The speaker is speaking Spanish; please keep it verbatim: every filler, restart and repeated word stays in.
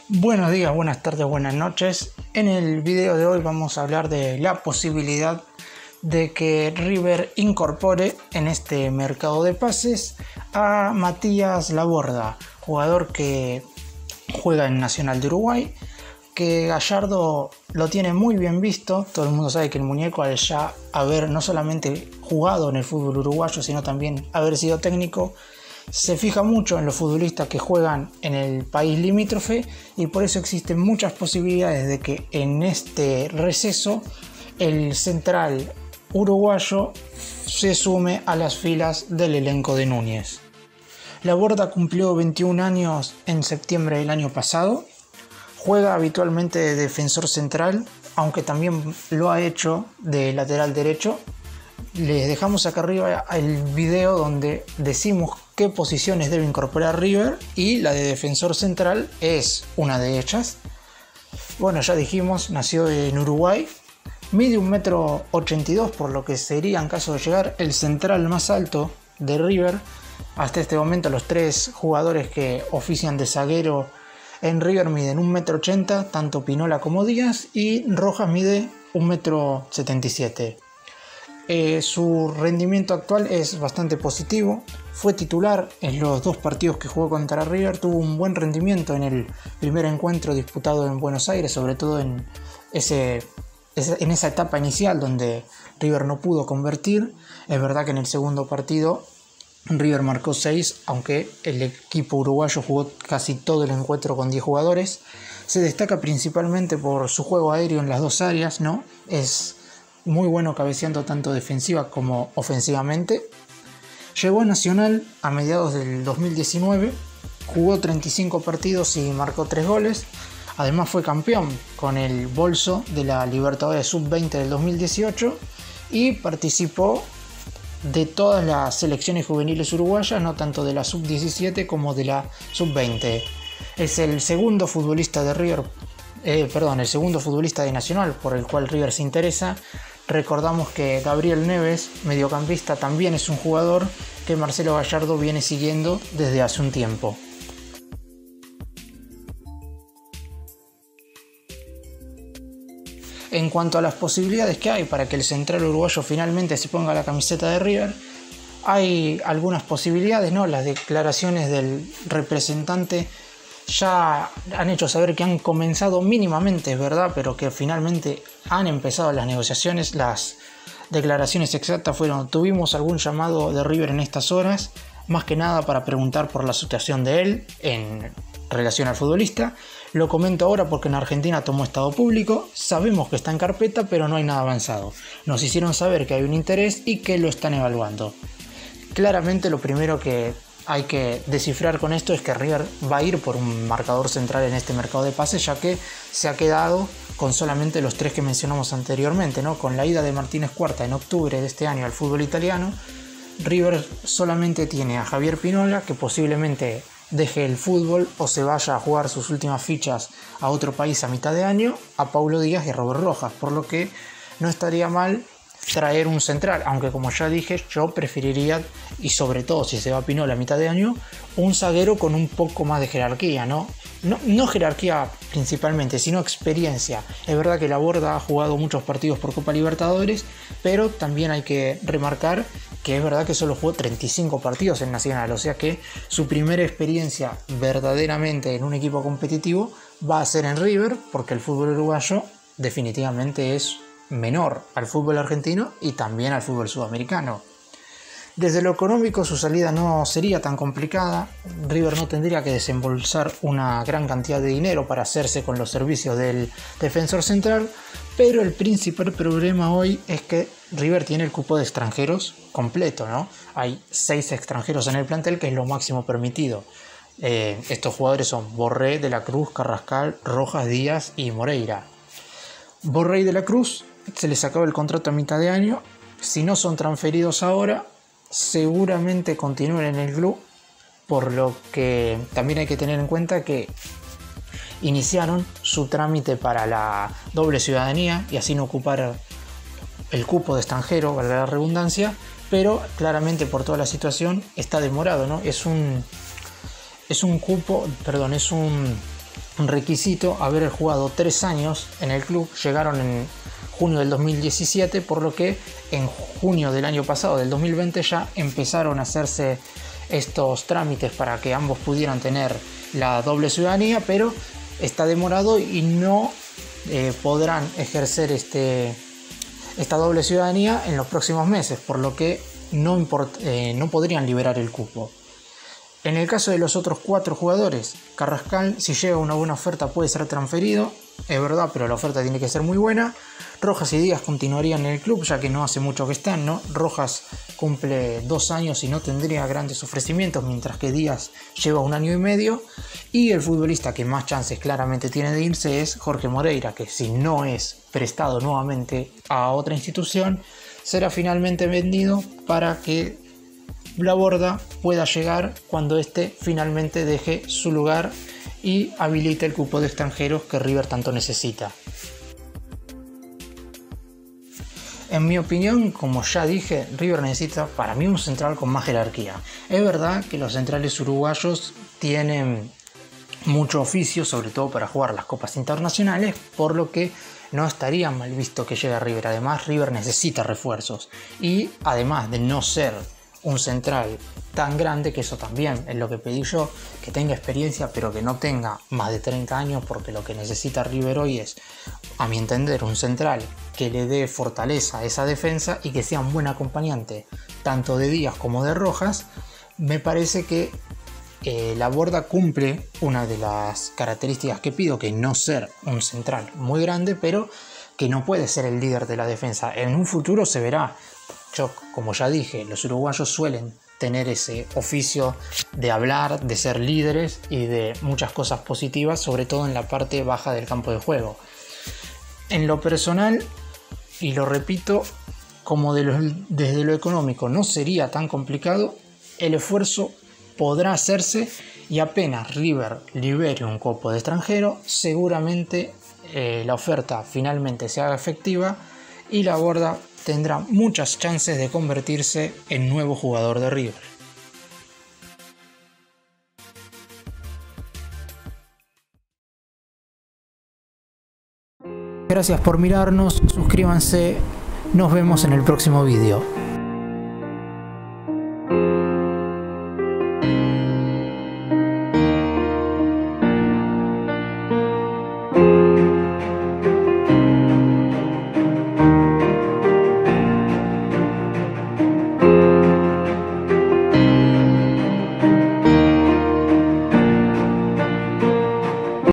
Buenos días, buenas tardes, buenas noches. En el video de hoy vamos a hablar de la posibilidad de que River incorpore en este mercado de pases a Matías Laborda, jugador que juega en Nacional de Uruguay, que Gallardo lo tiene muy bien visto. Todo el mundo sabe que el muñeco, al ya haber no solamente jugado en el fútbol uruguayo, sino también haber sido técnico, se fija mucho en los futbolistas que juegan en el país limítrofe, y por eso existen muchas posibilidades de que en este receso el central uruguayo se sume a las filas del elenco de Núñez. Laborda cumplió veintiún años en septiembre del año pasado. Juega habitualmente de defensor central, aunque también lo ha hecho de lateral derecho. Les dejamos acá arriba el video donde decimos qué posiciones debe incorporar River, y la de defensor central es una de ellas. Bueno, ya dijimos, nació en Uruguay, mide un metro ochenta y dos, por lo que sería, en caso de llegar, el central más alto de River. Hasta este momento los tres jugadores que ofician de zaguero en River miden un metro ochenta, tanto Pinola como Díaz, y Rojas mide un metro setenta y siete. Eh, su rendimiento actual es bastante positivo. Fue titular en los dos partidos que jugó contra River. Tuvo un buen rendimiento en el primer encuentro disputado en Buenos Aires, sobre todo en, ese, en esa etapa inicial donde River no pudo convertir. Es verdad que en el segundo partido River marcó seis, aunque el equipo uruguayo jugó casi todo el encuentro con diez jugadores. Se destaca principalmente por su juego aéreo en las dos áreas, ¿no? Es muy bueno cabeceando tanto defensiva como ofensivamente. Llegó a Nacional a mediados del dos mil diecinueve, jugó treinta y cinco partidos y marcó tres goles. Además fue campeón con el bolso de la Libertadores sub veinte del dos mil dieciocho y participó de todas las selecciones juveniles uruguayas, no tanto de la sub diecisiete como de la sub veinte. Es el segundo futbolista de River, eh, perdón, el segundo futbolista de Nacional por el cual River se interesa. Recordamos que Gabriel Neves, mediocampista, también es un jugador que Marcelo Gallardo viene siguiendo desde hace un tiempo. En cuanto a las posibilidades que hay para que el central uruguayo finalmente se ponga la camiseta de River, hay algunas posibilidades, ¿no? Las declaraciones del representante ya han hecho saber que han comenzado mínimamente, es verdad, pero que finalmente han empezado las negociaciones. Las declaraciones exactas fueron: tuvimos algún llamado de River en estas horas, más que nada para preguntar por la situación de él en relación al futbolista. Lo comento ahora porque en Argentina tomó estado público, sabemos que está en carpeta, pero no hay nada avanzado. Nos hicieron saber que hay un interés y que lo están evaluando. Claramente lo primero que hay que descifrar con esto es que River va a ir por un marcador central en este mercado de pases, ya que se ha quedado con solamente los tres que mencionamos anteriormente, ¿no? Con la ida de Martínez Cuarta en octubre de este año al fútbol italiano, River solamente tiene a Javier Pinola, que posiblemente deje el fútbol o se vaya a jugar sus últimas fichas a otro país a mitad de año, a Paulo Díaz y a Robert Rojas, por lo que no estaría mal traer un central, aunque como ya dije, yo preferiría, y sobre todo si se va a Pinola a mitad de año, un zaguero con un poco más de jerarquía, ¿no? No, no jerarquía principalmente, sino experiencia. Es verdad que Laborda ha jugado muchos partidos por Copa Libertadores, pero también hay que remarcar que es verdad que solo jugó treinta y cinco partidos en Nacional, o sea que su primera experiencia verdaderamente en un equipo competitivo va a ser en River, porque el fútbol uruguayo definitivamente es menor al fútbol argentino y también al fútbol sudamericano. Desde lo económico su salida no sería tan complicada. River no tendría que desembolsar una gran cantidad de dinero para hacerse con los servicios del defensor central, pero el principal problema hoy es que River tiene el cupo de extranjeros completo, ¿no? Hay seis extranjeros en el plantel, que es lo máximo permitido. Eh, estos jugadores son Borré, De la Cruz, Carrascal, Rojas, Díaz y Moreira. Borré y De la Cruz se les acaba el contrato a mitad de año. Si no son transferidos ahora, seguramente continúen en el club, por lo que también hay que tener en cuenta que iniciaron su trámite para la doble ciudadanía y así no ocupar el cupo de extranjero, valga la redundancia, pero claramente por toda la situación está demorado, ¿no? Es un es un cupo, perdón, es un requisito haber jugado tres años en el club. Llegaron en junio del dos mil diecisiete, por lo que en junio del año pasado, del dos mil veinte, ya empezaron a hacerse estos trámites para que ambos pudieran tener la doble ciudadanía, pero está demorado y no eh, podrán ejercer este, esta doble ciudadanía en los próximos meses, por lo que no, import, eh, no podrían liberar el cupo. En el caso de los otros cuatro jugadores, Carrascal, si llega una buena oferta, puede ser transferido, es verdad, pero la oferta tiene que ser muy buena. Rojas y Díaz continuarían en el club, ya que no hace mucho que están, ¿no? Rojas cumple dos años y no tendría grandes ofrecimientos, mientras que Díaz lleva un año y medio. Y el futbolista que más chances claramente tiene de irse es Jorge Moreira, que si no es prestado nuevamente a otra institución, será finalmente vendido para que Laborda pueda llegar cuando éste finalmente deje su lugar y habilite el cupo de extranjeros que River tanto necesita. En mi opinión, como ya dije, River necesita para mí un central con más jerarquía. Es verdad que los centrales uruguayos tienen mucho oficio, sobre todo para jugar las copas internacionales, por lo que no estaría mal visto que llegue a River. Además, River necesita refuerzos y además de no ser un central tan grande, que eso también es lo que pedí yo, que tenga experiencia pero que no tenga más de treinta años, porque lo que necesita River hoy es, a mi entender, un central que le dé fortaleza a esa defensa y que sea un buen acompañante tanto de Díaz como de Rojas. Me parece que eh, Laborda cumple una de las características que pido, que no ser un central muy grande, pero que no puede ser el líder de la defensa. En un futuro se verá. Yo, como ya dije, los uruguayos suelen tener ese oficio de hablar, de ser líderes y de muchas cosas positivas, sobre todo en la parte baja del campo de juego. En lo personal, y lo repito, como de lo, desde lo económico no sería tan complicado, el esfuerzo podrá hacerse y apenas River libere un cupo de extranjero, seguramente eh, la oferta finalmente se haga efectiva y Laborda tendrá muchas chances de convertirse en nuevo jugador de River. Gracias por mirarnos, suscríbanse, nos vemos en el próximo vídeo.